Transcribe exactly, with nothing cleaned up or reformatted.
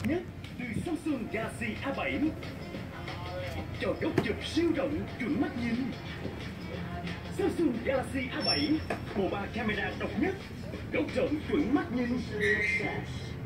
nhất từ Samsung Galaxy A bảy cho góc chụp siêu rộng chuẩn mắt nhìn. Samsung Galaxy A bảy, bộ ba camera độc nhất, góc rộng chuẩn mắt nhìn.